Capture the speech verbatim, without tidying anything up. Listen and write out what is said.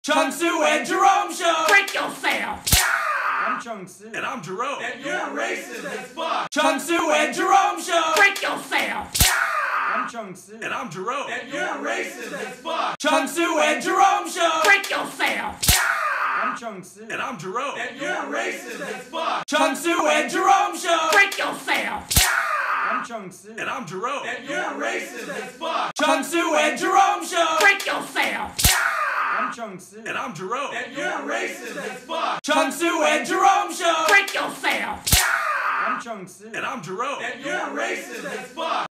Chung and Jerome show. Break yourself. I'm Chung And I'm Jerome. And you're racist as fuck. Chung and Jerome show. Break yourself. I'm Chung And I'm Jerome. And you're racist as fuck. Chung and Jerome show. Break yourself. I'm Chung And I'm Jerome. And you're racist as fuck. Chung and Jerome show. Break yourself. I'm Chung And I'm Jerome. And you're racist as fuck. Chung and Jerome show. Break yourself. I'm Chung And I'm Jerome. And you're racist as fuck. Chung and Jerome show. Break yourself. I'm Chung And I'm Jerome. And you're racist as fuck.